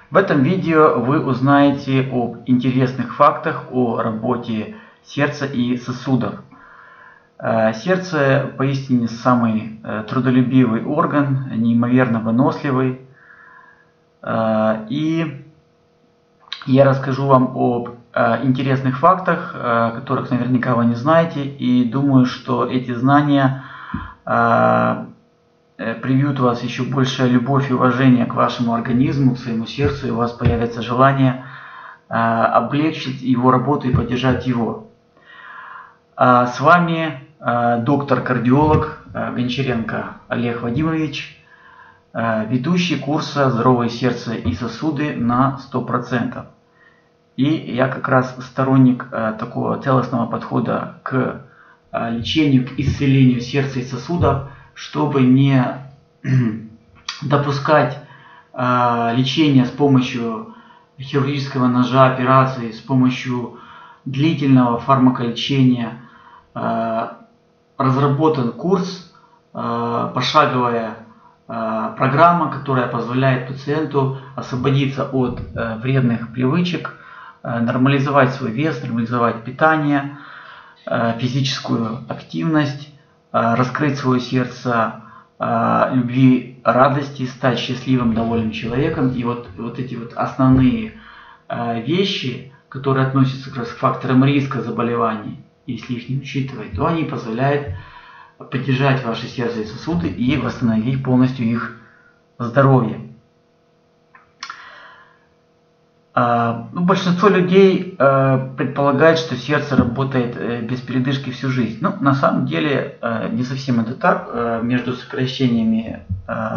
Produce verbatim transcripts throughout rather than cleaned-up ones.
В этом видео вы узнаете об интересных фактах о работе сердца и сосудов. Сердце поистине самый трудолюбивый орган, неимоверно выносливый. И я расскажу вам об интересных фактах, которых наверняка вы не знаете, и думаю, что эти знания привьют у вас еще большая любовь и уважение к вашему организму, к своему сердцу, и у вас появится желание облегчить его работу и поддержать его. С вами доктор-кардиолог Гончаренко Олег Вадимович, ведущий курса «Здоровое сердце и сосуды» на сто процентов. И я как раз сторонник такого целостного подхода к лечению, к исцелению сердца и сосудов, чтобы не допускать лечения с помощью хирургического ножа, операции, с помощью длительного фармаколечения. Разработан курс, пошаговая программа, которая позволяет пациенту освободиться от вредных привычек, нормализовать свой вес, нормализовать питание, физическую активность, раскрыть свое сердце любви, радости, стать счастливым, довольным человеком. И вот, вот эти вот основные вещи, которые относятся как раз к факторам риска заболеваний, если их не учитывать, то они позволяют поддержать ваше сердце и сосуды и восстановить полностью их здоровье. Ну, большинство людей предполагает, что сердце работает без передышки всю жизнь. Но на самом деле не совсем это так. Между сокращениями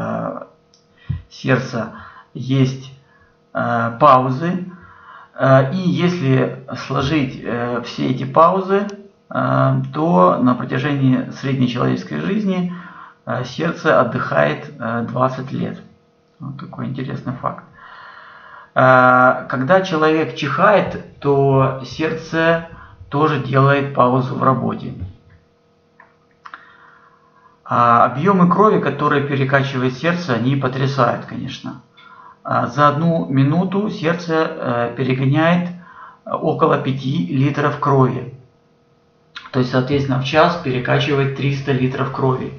сердца есть паузы. И если сложить все эти паузы, то на протяжении средней человеческой жизни сердце отдыхает двадцать лет. Вот такой интересный факт. Когда человек чихает, то сердце тоже делает паузу в работе. Объемы крови, которые перекачивает сердце, они потрясают, конечно. За одну минуту сердце перегоняет около пяти литров крови. То есть, соответственно, в час перекачивает триста литров крови.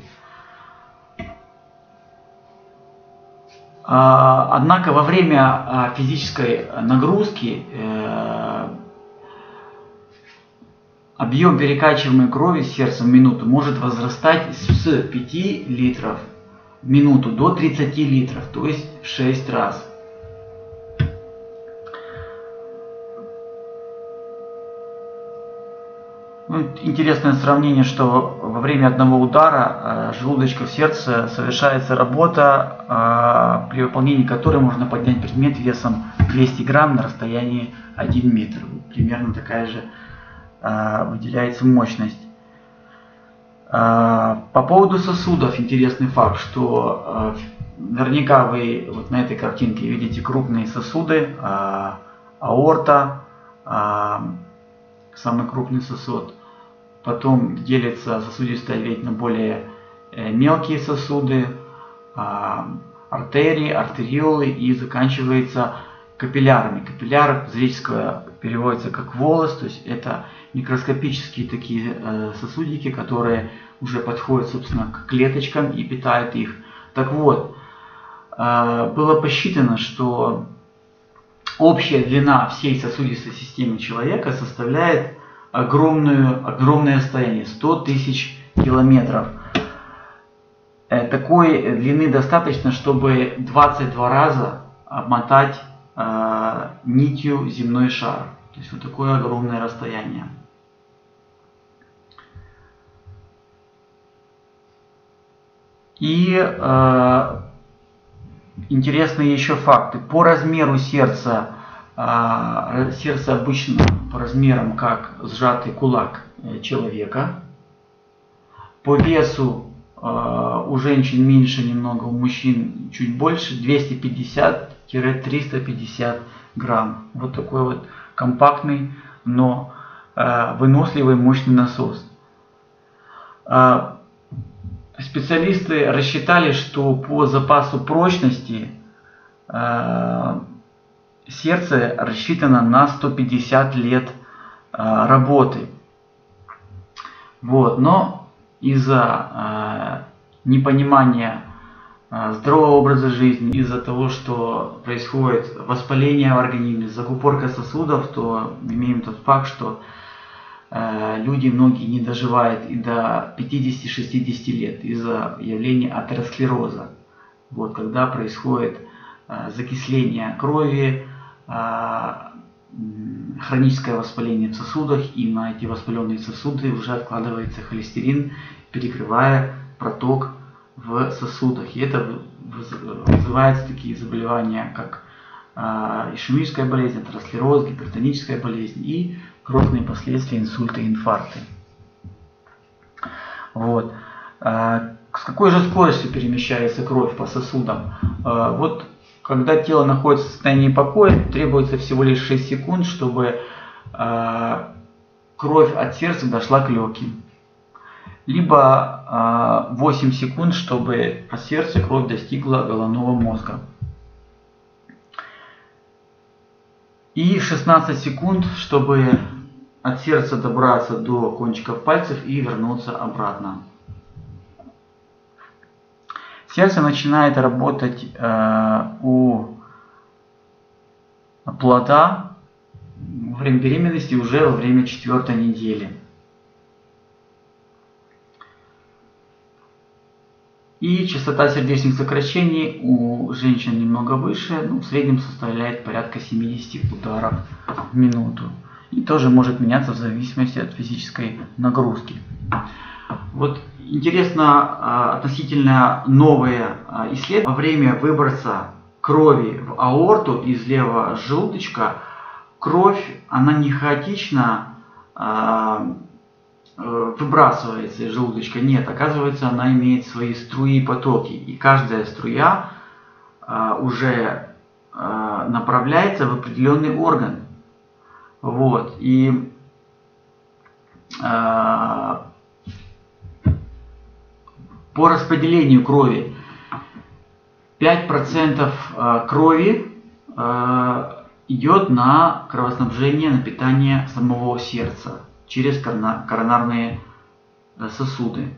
Однако во время физической нагрузки объем перекачиваемой крови с сердца в минуту может возрастать с пяти литров в минуту до тридцати литров, то есть в шесть раз. Ну, интересное сравнение, что во время одного удара желудочков сердца совершается работа, при выполнении которой можно поднять предмет весом двести грамм на расстоянии один метр. Примерно такая же выделяется мощность. По поводу сосудов интересный факт, что наверняка вы вот на этой картинке видите крупные сосуды, аорта, самый крупный сосуд. Потом делится сосудистая ветвь на более мелкие сосуды, артерии, артериолы и заканчивается капиллярами. Капилляр с греческого переводится как волос, то есть это микроскопические такие сосудики, которые уже подходят, собственно, к клеточкам и питают их. Так вот, было посчитано, что общая длина всей сосудистой системы человека составляет огромную, огромное расстояние, сто тысяч километров. Такой длины достаточно, чтобы двадцать два раза обмотать э, нитью земной шар. То есть вот такое огромное расстояние. И э, интересные еще факты. По размеру сердца, э, сердце обычно по размерам как сжатый кулак человека. По весу э, у женщин меньше немного, у мужчин чуть больше, двести пятьдесят — триста пятьдесят грамм. Вот такой вот компактный, но э, выносливый, мощный насос. Э, специалисты рассчитали, что по запасу прочности э, сердце рассчитано на сто пятьдесят лет э, работы. Вот, но из-за э, непонимания э, здорового образа жизни, из-за того, что происходит воспаление в организме, закупорка сосудов, то имеем тот факт, что э, люди многие не доживают и до пятидесяти-шестидесяти лет из-за явления атеросклероза. Вот, когда происходит э, закисление крови, э, хроническое воспаление в сосудах, и на эти воспаленные сосуды уже откладывается холестерин, перекрывая проток в сосудах. И это вызывает такие заболевания, как э, ишемическая болезнь, атеросклероз, гипертоническая болезнь и крупные последствия инсульта и инфаркта. Вот. Э, с какой же скоростью перемещается кровь по сосудам? Э, вот когда тело находится в состоянии покоя, требуется всего лишь шесть секунд, чтобы э, кровь от сердца дошла к легким. Либо э, восемь секунд, чтобы от сердца кровь достигла головного мозга. И шестнадцать секунд, чтобы от сердца добраться до кончиков пальцев и вернуться обратно. Сердце начинает работать э, у плода во время беременности уже во время четвертой недели. И частота сердечных сокращений у женщин немного выше, ну, в среднем составляет порядка семидесяти ударов в минуту. И тоже может меняться в зависимости от физической нагрузки. Вот интересно относительно новые исследования. Во время выброса крови в аорту из левого желудочка кровь, она не хаотично выбрасывается из желудочка. Нет, оказывается, она имеет свои струи и потоки. И каждая струя уже направляется в определенный орган. Вот. И по распределению крови пять процентов крови идет на кровоснабжение, на питание самого сердца через коронарные сосуды.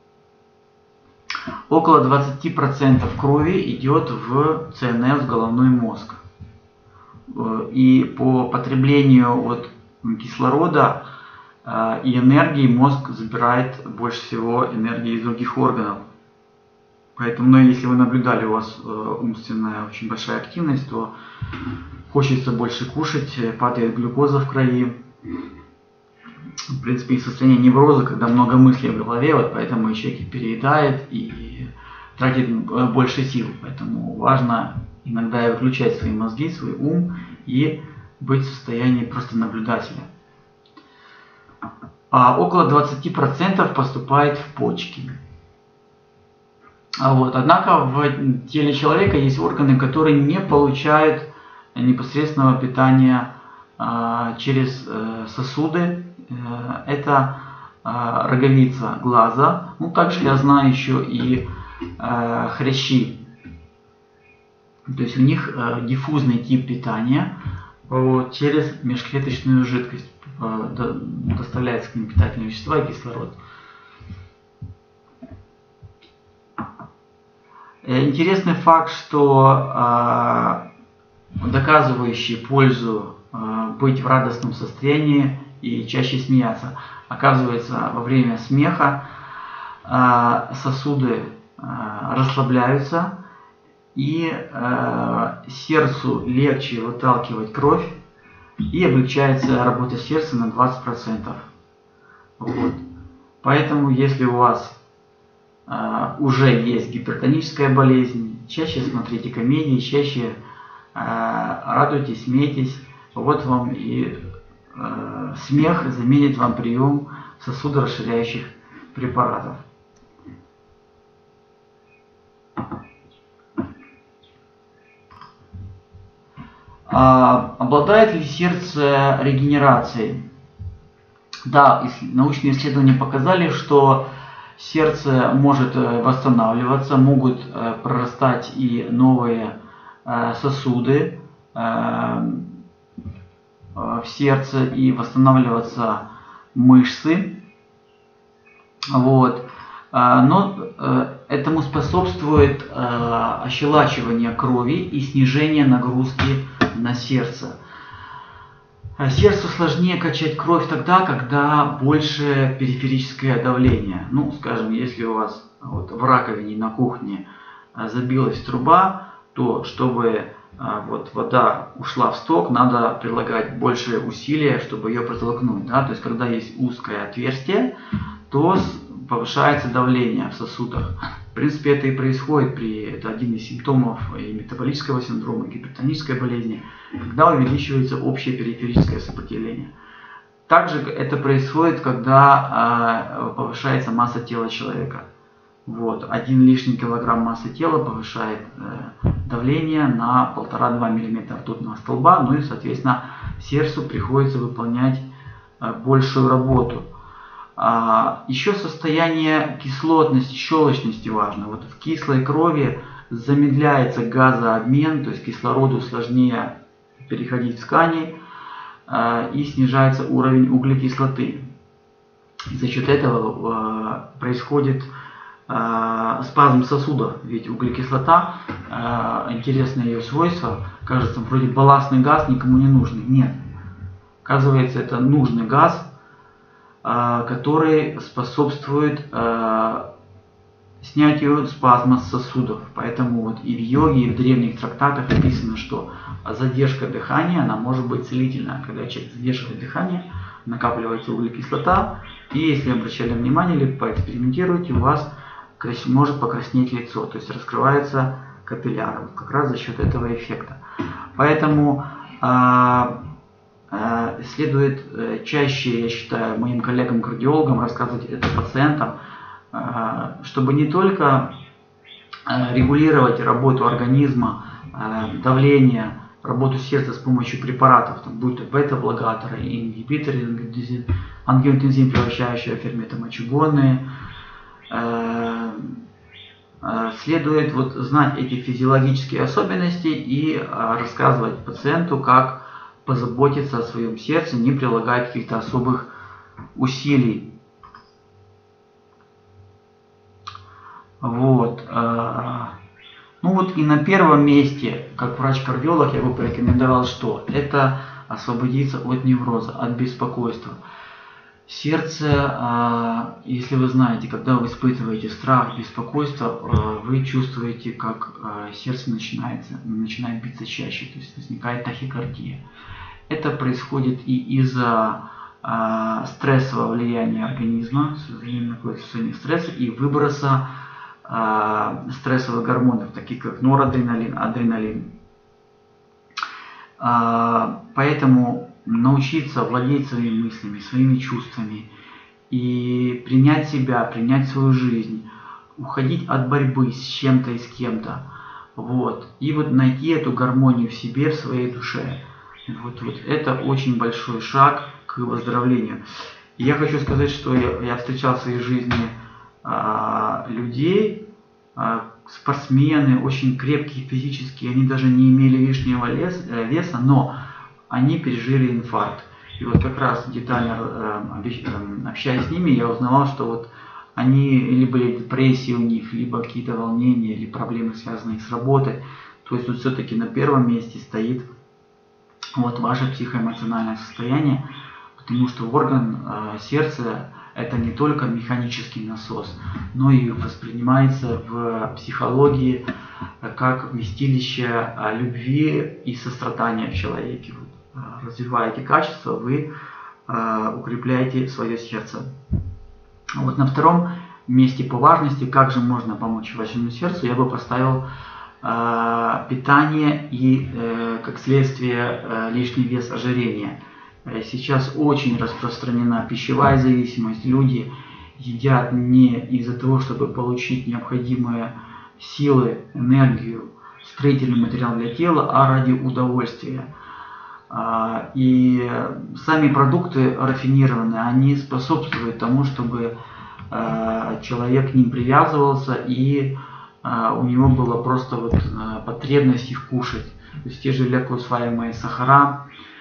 Около двадцати процентов крови идет в ЦНС, в головной мозг. И по потреблению вот кислорода и энергии мозг забирает больше всего энергии из других органов. Поэтому, ну, если вы наблюдали, у вас умственная очень большая активность, то хочется больше кушать, падает глюкоза в крови. В принципе, и состояние невроза, когда много мыслей в голове, вот поэтому человек переедает и тратит больше сил. Поэтому важно иногда выключать свои мозги, свой ум и быть в состоянии просто наблюдателя. А около двадцати процентов поступает в почки. А вот, однако в теле человека есть органы, которые не получают непосредственного питания а, через а, сосуды. А, это а, роговица глаза. Ну, также я знаю еще и а, хрящи. То есть у них а, диффузный тип питания. Вот, через межклеточную жидкость а, до, доставляется к ним питательные вещества и кислород. Интересный факт, что э, доказывающий пользу э, быть в радостном состоянии и чаще смеяться. Оказывается, во время смеха э, сосуды э, расслабляются, и э, сердцу легче выталкивать кровь, и облегчается работа сердца на двадцать процентов. Вот. Поэтому, если у вас Uh, уже есть гипертоническая болезнь, чаще смотрите комедии, чаще uh, радуйтесь, смейтесь. Вот вам и uh, смех заменит вам прием сосудорасширяющих препаратов. Uh, обладает ли сердце регенерацией? Да, научные исследования показали, что сердце может восстанавливаться, могут прорастать и новые сосуды э, в сердце и восстанавливаться мышцы. Вот. Но этому способствует ощелачивание крови и снижение нагрузки на сердце. Сердцу сложнее качать кровь тогда, когда больше периферическое давление. Ну, скажем, если у вас вот в раковине на кухне забилась труба, то чтобы вот вода ушла в сток, надо прилагать большее усилие, чтобы ее протолкнуть. Да? То есть, когда есть узкое отверстие, то повышается давление в сосудах. В принципе, это и происходит при, это один из симптомов и метаболического синдрома, и гипертонической болезни, когда увеличивается общее периферическое сопротивление. Также это происходит, когда э, повышается масса тела человека. Вот, один лишний килограмм массы тела повышает э, давление на полтора-два миллиметра ртутного столба, ну и, соответственно, сердцу приходится выполнять э, большую работу. А, еще состояние кислотности, щелочности важно. Вот в кислой крови замедляется газообмен, то есть кислороду сложнее переходить в ткани, а, и снижается уровень углекислоты. За счет этого а, происходит а, спазм сосудов, ведь углекислота, а, интересное ее свойство, кажется, вроде балластный газ никому не нужный. Нет. Оказывается, это нужный газ, который способствует э, снятию спазма сосудов. Поэтому вот и в йоге, и в древних трактатах написано, что задержка дыхания, она может быть целительная. Когда человек задерживает дыхание, накапливается углекислота, и если обращали внимание или поэкспериментируйте, у вас может покраснеть лицо, то есть раскрывается капилляр, вот как раз за счет этого эффекта. Поэтому э, следует чаще, я считаю, моим коллегам-кардиологам рассказывать это пациентам, чтобы не только регулировать работу организма, давление, работу сердца с помощью препаратов, там, будь то бета-блокаторы, ингибиторы, ангиотензин, превращающие ферменты мочегонные. Следует вот знать эти физиологические особенности и рассказывать пациенту, как позаботиться о своем сердце, не прилагая каких-то особых усилий. Вот. Ну вот и на первом месте, как врач-кардиолог, я бы порекомендовал, что это освободиться от невроза, от беспокойства. Сердце, если вы знаете, когда вы испытываете страх, беспокойство, вы чувствуете, как сердце начинается, начинает биться чаще, то есть возникает тахикардия. Это происходит и из-за стрессового влияния организма, находится в состоянии стресса, и выброса стрессовых гормонов, таких как норадреналин, адреналин. Поэтому научиться владеть своими мыслями, своими чувствами и принять себя, принять свою жизнь, уходить от борьбы с чем-то и с кем-то, вот, и вот найти эту гармонию в себе, в своей душе. Вот, вот это очень большой шаг к выздоровлению. И я хочу сказать, что я, я встречал в своей жизни а, людей, а, спортсмены, очень крепкие физически, они даже не имели лишнего лес, веса, но они пережили инфаркт. И вот как раз детально э, общаясь с ними, я узнавал, что вот они, либо были депрессии у них, либо какие-то волнения, или проблемы, связанные с работой. То есть вот все-таки на первом месте стоит вот ваше психоэмоциональное состояние, потому что орган э, сердца это не только механический насос, но и воспринимается в психологии как вместилище любви и сострадания в человеке. Развивая эти качества, вы укрепляете свое сердце. Вот на втором месте по важности, как же можно помочь вашему сердцу, я бы поставил питание и, как следствие, лишний вес, ожирение. Сейчас очень распространена пищевая зависимость. Люди едят не из-за того, чтобы получить необходимые силы, энергию, строительный материал для тела, а ради удовольствия. И сами продукты рафинированные, они способствуют тому, чтобы человек к ним привязывался и у него была просто вот потребность их кушать. То есть те же легко усваиваемые сахара,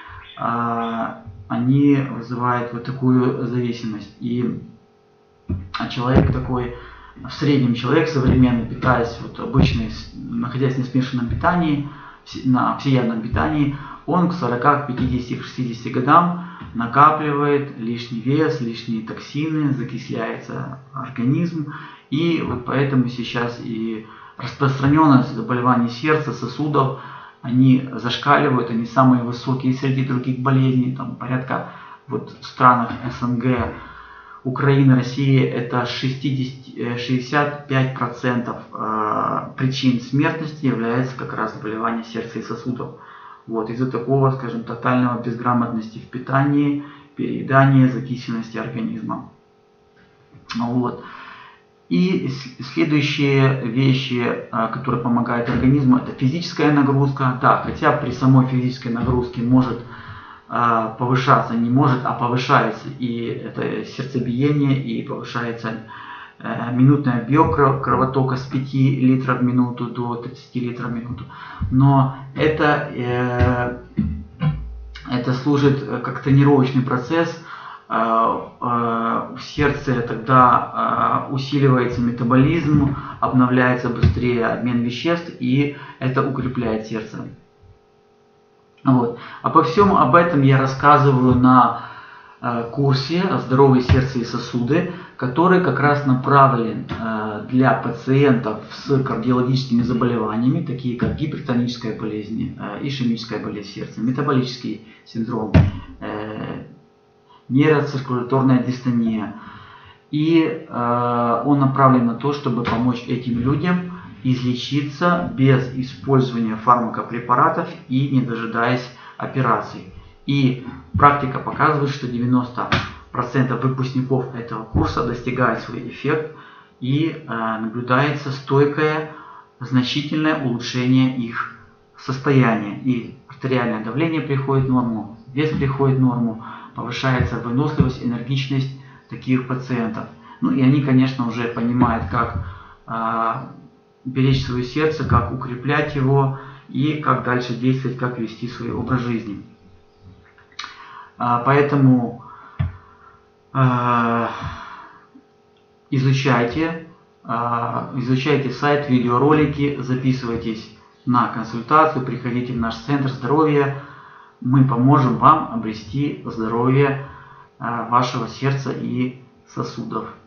они вызывают вот такую зависимость. И человек такой, в среднем человек современный, питаясь вот обычно, находясь на смешанном питании, на всеядном питании, он к сорока, пятидесяти, шестидесяти годам накапливает лишний вес, лишние токсины, закисляется организм. И вот поэтому сейчас и распространенность заболеваний сердца, сосудов, они зашкаливают, они самые высокие среди других болезней, там порядка вот в странах СНГ, Украина, Россия, это шестьдесят, шестьдесят пять процентов причин смертности является как раз заболевание сердца и сосудов. Вот, из-за такого, скажем, тотального безграмотности в питании, переедания, закисленности организма. Вот. И следующие вещи, которые помогают организму, это физическая нагрузка. Да, хотя при самой физической нагрузке может повышаться, не может, а повышается и это сердцебиение, и повышается минутный объем кровотока с пяти литров в минуту до тридцати литров в минуту. Но это, это служит как тренировочный процесс. В сердце тогда усиливается метаболизм, обновляется быстрее обмен веществ, и это укрепляет сердце. Вот. Обо всем об этом я рассказываю на курсе «Здоровое сердце и сосуды», который как раз направлен для пациентов с кардиологическими заболеваниями, такие как гипертоническая болезнь, ишемическая болезнь сердца, метаболический синдром, нейроциркуляторная дистония. И он направлен на то, чтобы помочь этим людям излечиться без использования фармакопрепаратов и не дожидаясь операций. И практика показывает, что девяносто процентов выпускников этого курса достигают свой эффект и э, наблюдается стойкое, значительное улучшение их состояния. И артериальное давление приходит в норму, вес приходит в норму, повышается выносливость, энергичность таких пациентов. Ну и они, конечно, уже понимают, как э, беречь свое сердце, как укреплять его и как дальше действовать, как вести свой образ жизни. Поэтому изучайте, изучайте сайт, видеоролики, записывайтесь на консультацию, приходите в наш центр здоровья. Мы поможем вам обрести здоровье вашего сердца и сосудов.